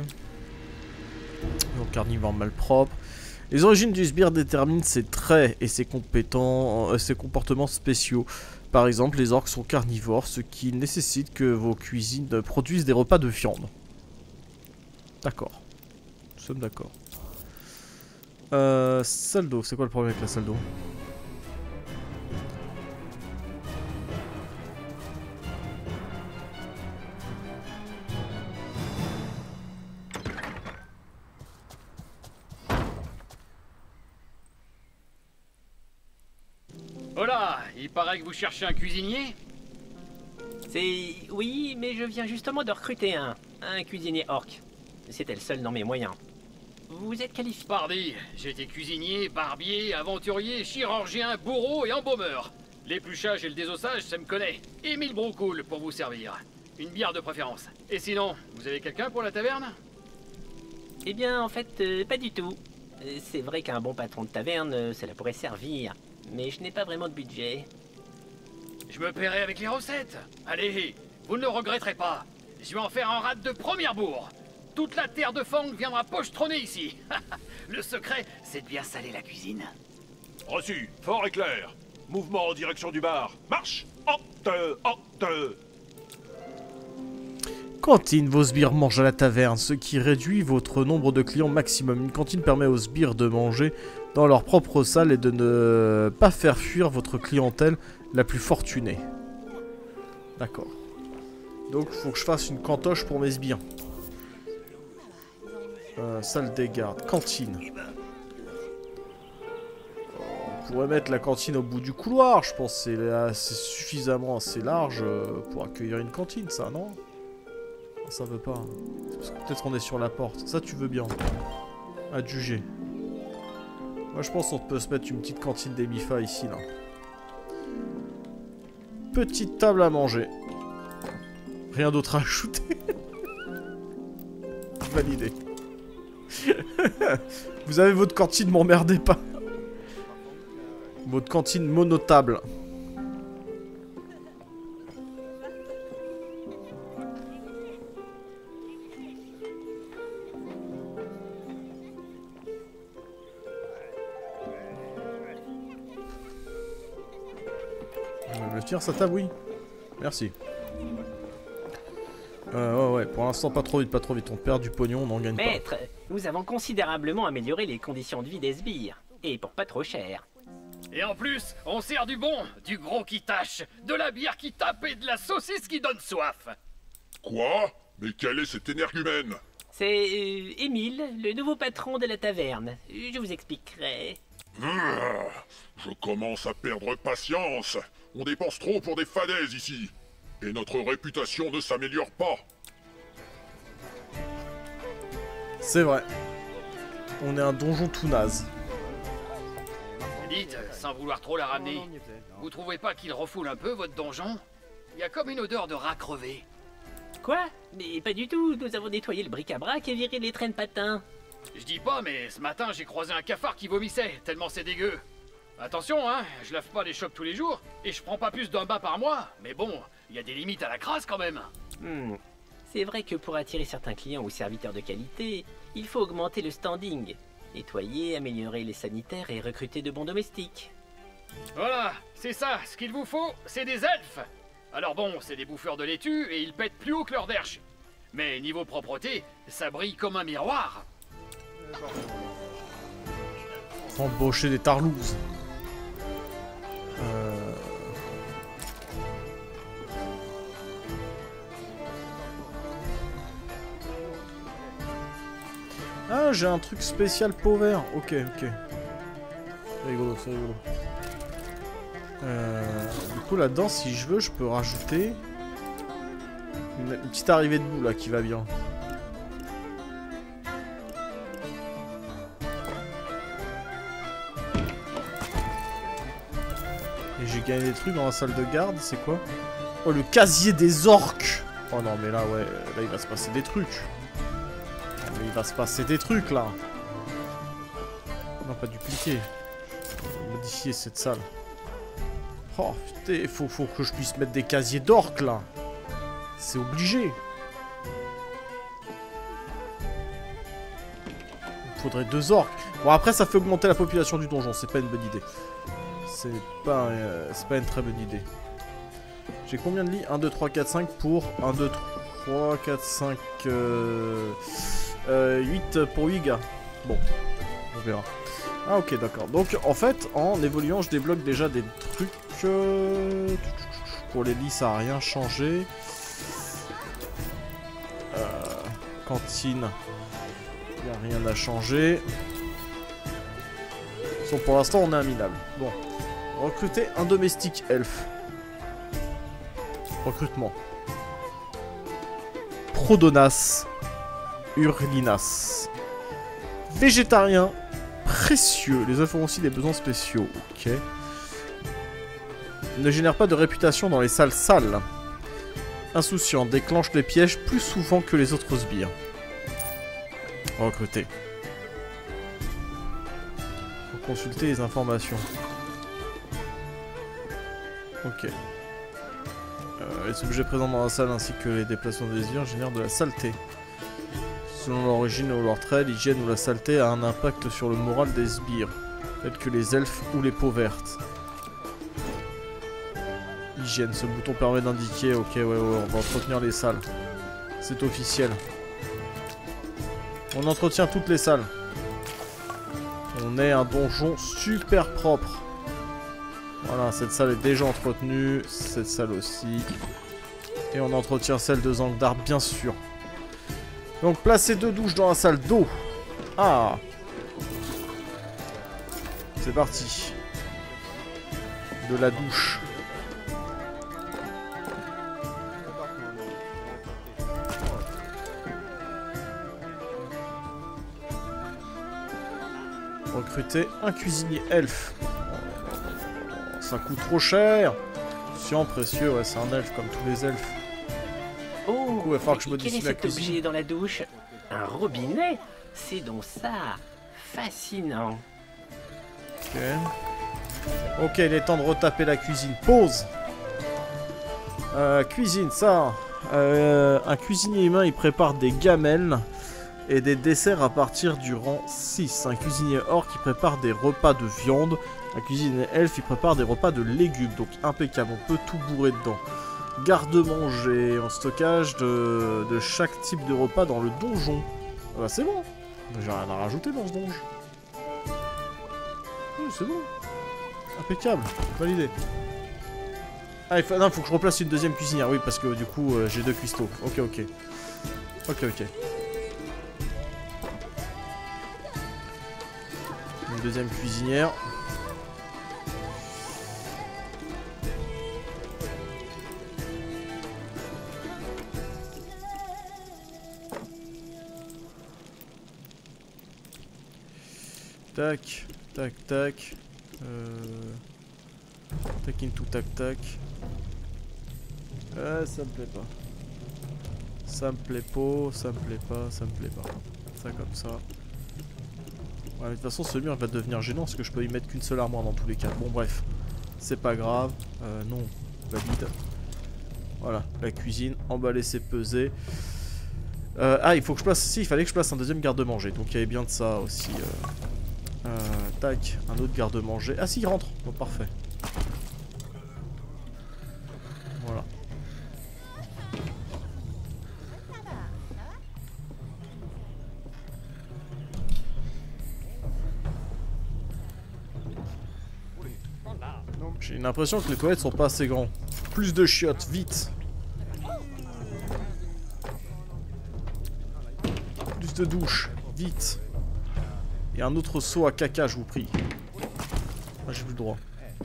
Donc carnivore malpropre. Les origines du sbire déterminent ses traits et ses comportements spéciaux. Par exemple, les orques sont carnivores, ce qui nécessite que vos cuisines produisent des repas de viande. D'accord. Nous sommes d'accord. Salle d'eau, c'est quoi le problème avec la salle d'eau? Oh là, il paraît que vous cherchez un cuisinier? Oui, mais je viens justement de recruter un cuisinier orc. C'était le seul dans mes moyens. Vous êtes qualifié? Pardi, j'ai été cuisinier, barbier, aventurier, chirurgien, bourreau et embaumeur. L'épluchage et le désossage, ça me connaît. Émile Broucoul pour vous servir. Une bière de préférence. Et sinon, vous avez quelqu'un pour la taverne? Eh bien, en fait, pas du tout. C'est vrai qu'un bon patron de taverne, cela pourrait servir. Mais je n'ai pas vraiment de budget. Je me paierai avec les recettes. Allez, vous ne le regretterez pas. Je vais en faire un rat de première bourre. Toute la terre de Fang viendra pochetronner ici. Le secret, c'est de bien saler la cuisine. Reçu, fort et clair. Mouvement en direction du bar. Marche. En deux. Cantine, vos sbires mangent à la taverne, ce qui réduit votre nombre de clients maximum. Une cantine permet aux sbires de manger dans leur propre salle et de ne pas faire fuir votre clientèle la plus fortunée. D'accord. Donc, faut que je fasse une cantoche pour mes sbires. Salle des gardes, cantine. On pourrait mettre la cantine au bout du couloir, je pense que c'est suffisamment assez large pour accueillir une cantine, ça, non? Ça veut pas. Peut-être qu'on est sur la porte. Ça, tu veux bien. Adjugé. Moi, je pense qu'on peut se mettre une petite cantine des Mifa ici, là. Petite table à manger. Rien d'autre à ajouter. Validé. Vous avez votre cantine, m'emmerdez pas. Votre cantine monotable. Le tir, ça table, oui. Merci. Ouais, pour l'instant, pas trop vite. On perd du pognon, on n'en gagne pas. Maître, nous avons considérablement amélioré les conditions de vie des sbires. Et pour pas trop cher. Et en plus, on sert du bon, du gros qui tâche, de la bière qui tape et de la saucisse qui donne soif. Quoi? Mais quel est cet énergumène? C'est Émile, le nouveau patron de la taverne. Je vous expliquerai. Je commence à perdre patience. On dépense trop pour des fadaises ici. Et notre réputation ne s'améliore pas. C'est vrai. On est un donjon tout naze. Dites, sans vouloir trop la ramener, vous trouvez pas qu'il refoule un peu votre donjon? Il y a comme une odeur de rat crevé. Quoi? Mais pas du tout, nous avons nettoyé le bric-à-brac et viré les traînes patins. Je dis pas, mais ce matin j'ai croisé un cafard qui vomissait, tellement c'est dégueu. Attention, hein, je lave pas les chocs tous les jours, et je prends pas plus d'un bain par mois, mais bon, il y a des limites à la crasse quand même. C'est vrai que pour attirer certains clients ou serviteurs de qualité, il faut augmenter le standing. Nettoyer, améliorer les sanitaires et recruter de bons domestiques. Voilà, c'est ça, ce qu'il vous faut, c'est des elfes. Alors bon, c'est des bouffeurs de laitue et ils pètent plus haut que leur derche. Mais niveau propreté, ça brille comme un miroir. Embaucher des tarlouses. Ah, j'ai un truc spécial peau vert. Ok, ok. C'est rigolo, c'est rigolo. Du coup, là-dedans, si je veux, je peux rajouter une petite arrivée de boue là qui va bien. Et j'ai gagné des trucs dans la salle de garde, c'est quoi? Oh, le casier des orques! Oh non, mais là, ouais, là, il va se passer des trucs. Mais il va se passer des trucs, là. Non, pas dupliquer. Modifier cette salle. Oh, putain, faut que je puisse mettre des casiers d'orques, là. C'est obligé. Il faudrait 2 orques. Bon, après, ça fait augmenter la population du donjon. C'est pas une bonne idée. C'est pas une très bonne idée. J'ai combien de lits? 1, 2, 3, 4, 5 pour 1, 2, 3, 4, 5... 8 pour 8 gars. Bon, on verra. Ah ok, d'accord. Donc, en fait, en évoluant, je débloque déjà des trucs... Pour les lits, ça a rien changé. Cantine. Il n'y a rien à changer. Donc, pour l'instant, on est un minable. Bon. Recruter un domestique elfe. Recrutement. Prodonas. Urlinas. Végétarien. Précieux. Les elfes ont aussi des besoins spéciaux. Ok. Ne génère pas de réputation dans les salles sales. Insouciant. Déclenche les pièges plus souvent que les autres sbires. Recruter. Faut consulter les informations. Ok. Les objets présents dans la salle ainsi que les déplacements des sbires génèrent de la saleté. Selon l'origine ou leur trait, l'hygiène ou la saleté a un impact sur le moral des sbires, tels que les elfes ou les peaux vertes. Hygiène, ce bouton permet d'indiquer, ok, ouais, on va entretenir les salles. C'est officiel. On entretient toutes les salles. On est un donjon super propre. Voilà, cette salle est déjà entretenue, cette salle aussi. Et on entretient celle de Zangdar, bien sûr. Donc, placer 2 douches dans la salle d'eau. Ah! C'est parti. De la douche. Recruter un cuisinier elfe. Ça coûte trop cher. Tiens, précieux, ouais, c'est un elfe comme tous les elfes. Oh, il va falloir que je modifie quel est la cet cuisine. objet dans la douche? Un robinet? C'est donc ça. Fascinant. Ok. Ok, il est temps de retaper la cuisine. Pause. Cuisine, ça. Un cuisinier humain, il prépare des gamelles et des desserts à partir du rang 6. Un cuisinier orc qui prépare des repas de viande. Un cuisinier elfe, il prépare des repas de légumes. Donc impeccable, on peut tout bourrer dedans. Garde-manger, en stockage de chaque type de repas dans le donjon. Ah bah c'est bon. J'ai rien à rajouter dans ce donjon. Oui, c'est bon. Impeccable, validé. Ah, non, il faut que je replace une deuxième cuisinière, oui, parce que du coup, j'ai 2 cuistots. Ok, ok. Ok, ok. Une deuxième cuisinière. Tac, tac, tac. Tac into tac, tac. Ça me plaît pas. Ça me plaît pas, ça me plaît pas, ça me plaît pas. Ça comme ça. Ouais, mais de toute façon, ce mur va devenir gênant parce que je peux y mettre qu'une seule armoire dans tous les cas. Bon, bref. C'est pas grave. Non, valide. Voilà, la cuisine. Emballer, c'est peser. Ah, il faut que je place. Si, il fallait que je place un deuxième garde-manger. Donc il y avait bien de ça aussi. Tac, un autre garde-manger. Ah si, il rentre. Bon, parfait. Voilà. J'ai l'impression que les toilettes sont pas assez grands. Plus de chiottes, vite. Plus de douches, vite. Et un autre seau à caca, je vous prie. Ah, j'ai plus le droit.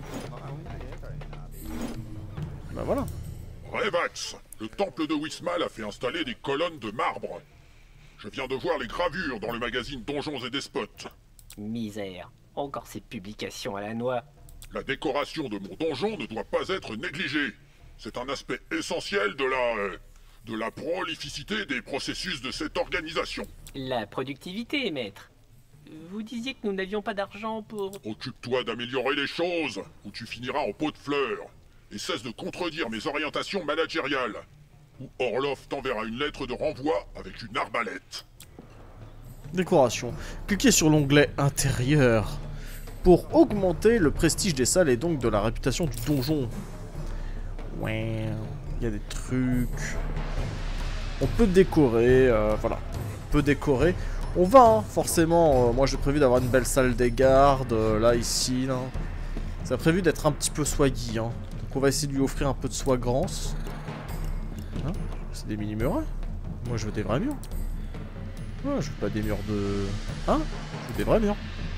Bah voilà. Revax, le temple de Wismal a fait installer des colonnes de marbre. Je viens de voir les gravures dans le magazine Donjons et Despotes. Misère. Encore ces publications à la noix. La décoration de mon donjon ne doit pas être négligée. C'est un aspect essentiel de la prolificité des processus de cette organisation. La productivité, maître. Vous disiez que nous n'avions pas d'argent pour... Occupe-toi d'améliorer les choses, ou tu finiras en pot de fleurs. Et cesse de contredire mes orientations managériales. Ou Orloff t'enverra une lettre de renvoi avec une arbalète. Décoration. Cliquez sur l'onglet intérieur pour augmenter le prestige des salles et donc de la réputation du donjon. Ouais, il y a des trucs. On peut décorer, voilà. On peut décorer. On va, hein, forcément. Moi, j'ai prévu d'avoir une belle salle des gardes, là, ici, là. Ça a prévu d'être un petit peu swaggy, hein. Donc, on va essayer de lui offrir un peu de swagrance. Hein, c'est des mini-murs. Moi, je veux des vrais murs. Ouais, je veux pas des murs de... Hein? Je veux des vrais murs.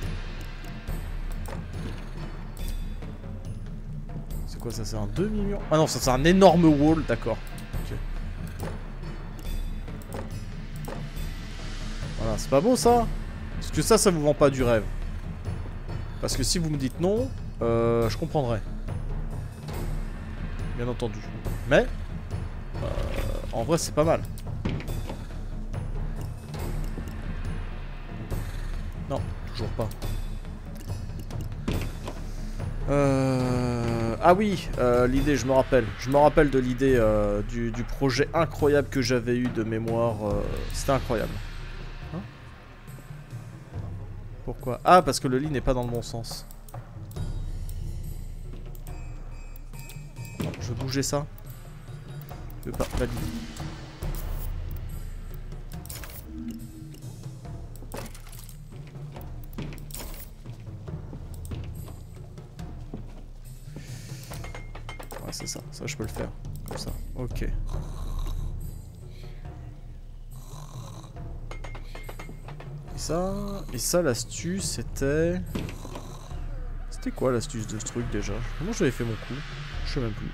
C'est quoi ça? C'est un demi-mur? Ah non, ça c'est un énorme wall, d'accord. Ok. Voilà, c'est pas beau ça? Parce que ça vous vend pas du rêve. Parce que si vous me dites non, je comprendrai. Bien entendu. Mais, en vrai c'est pas mal. Non, toujours pas. Ah oui, l'idée, je me rappelle. Je me rappelle de l'idée du projet incroyable que j'avais eu de mémoire. C'était incroyable. Hein? Pourquoi? Ah, parce que le lit n'est pas dans le bon sens. Non, je veux bouger ça. Je veux pas valider. C'est ça, ça je peux le faire, comme ça, ok. Et ça l'astuce c'était... C'était quoi l'astuce de ce truc déjà? Comment j'avais fait mon coup? Je sais même plus.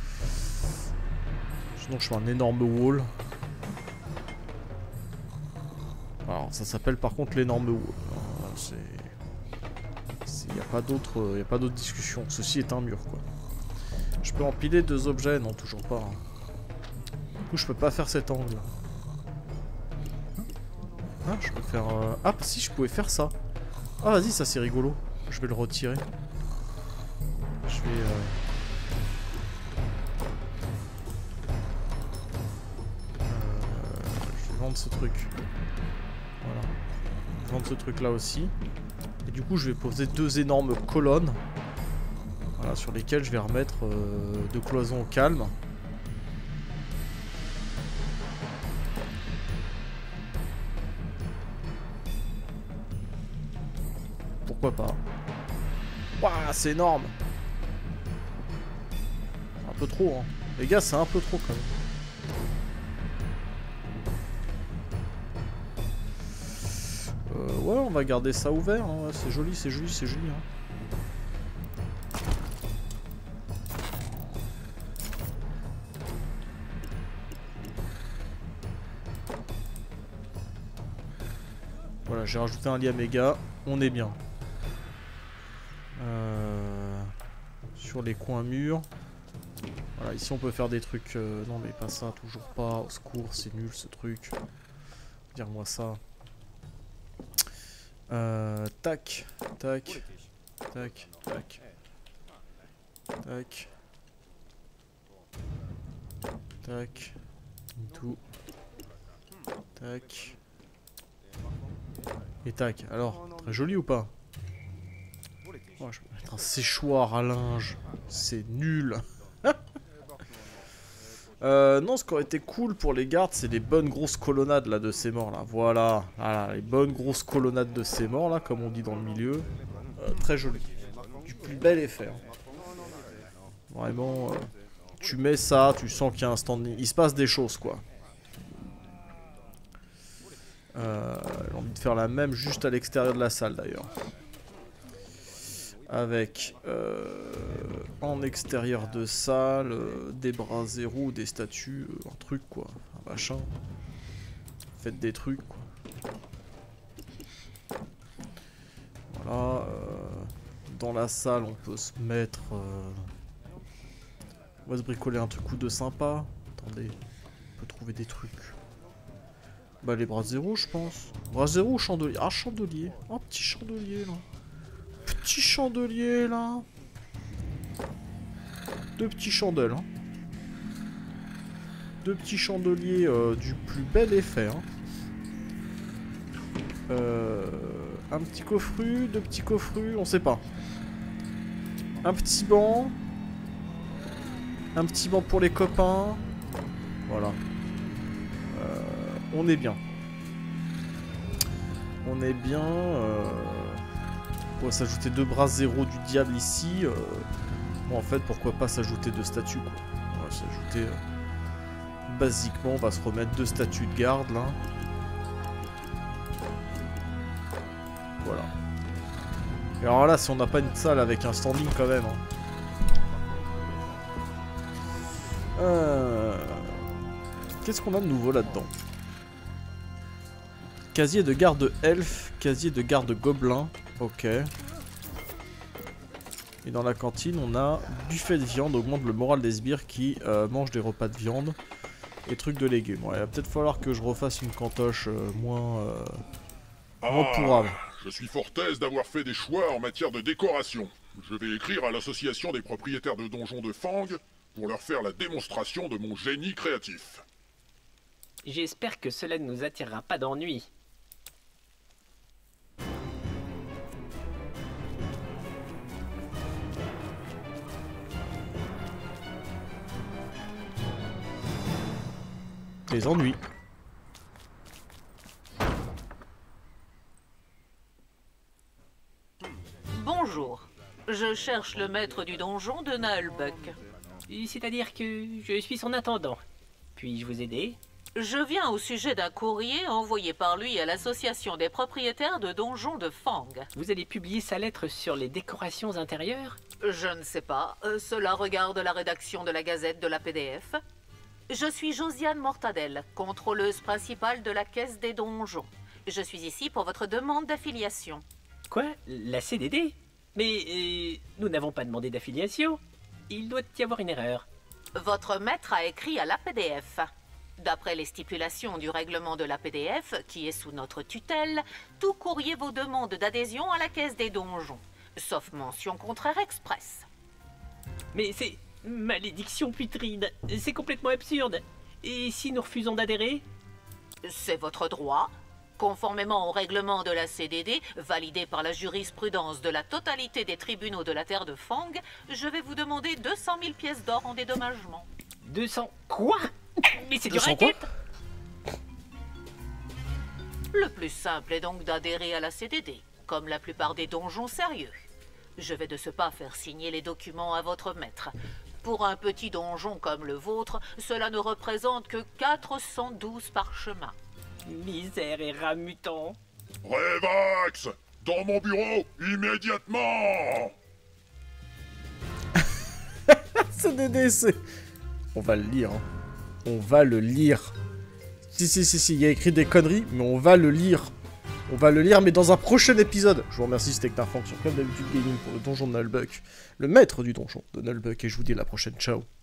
Sinon je fais un énorme wall. Alors ça s'appelle par contre l'énorme wall. C'est... Y a pas d'autre discussion, ceci est un mur quoi. Je peux empiler 2 objets? Non, toujours pas. Hein. Du coup, je peux pas faire cet angle. Ah, je peux faire... Ah, si, je pouvais faire ça. Ah, vas-y, ça c'est rigolo. Je vais le retirer. Je vais... je vais vendre ce truc. Voilà. Je vais vendre ce truc là aussi. Et du coup, je vais poser 2 énormes colonnes. Voilà, sur lesquels je vais remettre 2 cloisons au calme. Pourquoi pas? Waouh, c'est énorme! C'est un peu trop, hein. Les gars, c'est un peu trop quand même. Ouais, on va garder ça ouvert. Hein. C'est joli, c'est joli, c'est joli. Hein. Voilà, j'ai rajouté un lit à méga, on est bien. Sur les coins murs. Voilà, ici on peut faire des trucs... non mais pas ça, toujours pas. Au secours, c'est nul ce truc. Dire-moi ça. Tac, tac, tac, tac. Tac. Tac. Tout. Tac. Et tac. Alors, très joli ou pas? Oh, je vais mettre un séchoir à linge. C'est nul. Non, ce qui aurait été cool pour les gardes, c'est les bonnes grosses colonnades là de ces morts là. Voilà, les bonnes grosses colonnades de ces morts là, comme on dit dans le milieu. Très joli. Du plus bel effet. Hein. Vraiment, tu mets ça, tu sens qu'il y a un standing. Il se passe des choses quoi. J'ai envie de faire la même juste à l'extérieur de la salle d'ailleurs. Avec en extérieur de salle des bras zéro, des statues, un truc quoi, un machin. Faites des trucs quoi. Voilà. Dans la salle on peut se mettre... on va se bricoler un truc ou deux sympa. Attendez, on peut trouver des trucs. Bah les bras zéro je pense. Bras zéro ou chandelier? Ah chandelier, un petit chandelier là. Petit chandelier là. Deux petits chandelles. Hein. Deux petits chandeliers du plus bel effet. Hein. Un petit coffru, deux petits coffrus, on sait pas. Un petit banc. Un petit banc pour les copains. Voilà. On est bien. On est bien. On va s'ajouter deux bras zéro du diable ici. Bon, en fait, pourquoi pas s'ajouter deux statues, quoi. On va s'ajouter... basiquement, on va se remettre deux statues de garde, là. Voilà. Et alors là, si on n'a pas une salle avec un standing, quand même. Hein. Qu'est-ce qu'on a de nouveau, là-dedans? Casier de garde elfe, casier de garde gobelin. Ok. Et dans la cantine, on a buffet de viande, augmente le moral des sbires qui mangent des repas de viande et trucs de légumes. Ouais, il va peut-être falloir que je refasse une cantoche moins pourrable. Je suis fort aise d'avoir fait des choix en matière de décoration. Je vais écrire à l'association des propriétaires de donjons de Fang pour leur faire la démonstration de mon génie créatif. J'espère que cela ne nous attirera pas d'ennui. Les ennuis. Bonjour. Je cherche le maître du donjon de Nullbuck. C'est-à-dire que je suis son intendant. Puis-je vous aider? Je viens au sujet d'un courrier envoyé par lui à l'association des propriétaires de donjons de Fang. Vous allez publier sa lettre sur les décorations intérieures? Je ne sais pas. Cela regarde la rédaction de la Gazette de la PDF. Je suis Josiane Mortadelle, contrôleuse principale de la Caisse des Donjons. Je suis ici pour votre demande d'affiliation. Quoi? La CDD? Mais nous n'avons pas demandé d'affiliation. Il doit y avoir une erreur. Votre maître a écrit à l'APDF. D'après les stipulations du règlement de l'APDF, qui est sous notre tutelle, tout courrier vaut demande d'adhésion à la Caisse des Donjons, sauf mention contraire express. Mais c'est... malédiction putride, c'est complètement absurde. Et si nous refusons d'adhérer? C'est votre droit. Conformément au règlement de la CDD, validé par la jurisprudence de la totalité des tribunaux de la terre de Fang, je vais vous demander 200 000 pièces d'or en dédommagement. 200... Quoi? Mais c'est du 200 racket! Le plus simple est donc d'adhérer à la CDD, comme la plupart des donjons sérieux. Je vais de ce pas faire signer les documents à votre maître. Pour un petit donjon comme le vôtre, cela ne représente que 412 parchemins. Misère et rat mutant. Revax! Dans mon bureau, immédiatement! CDD, c'est... On va le lire. Hein. On va le lire. Si, il y a écrit des conneries, mais on va le lire. On va le lire, mais dans un prochain épisode. Je vous remercie, c'était Knarfank sur Comme d'habitude Gaming pour le donjon de Nullbuck. Le maître du donjon de Nullbuck, et je vous dis à la prochaine. Ciao.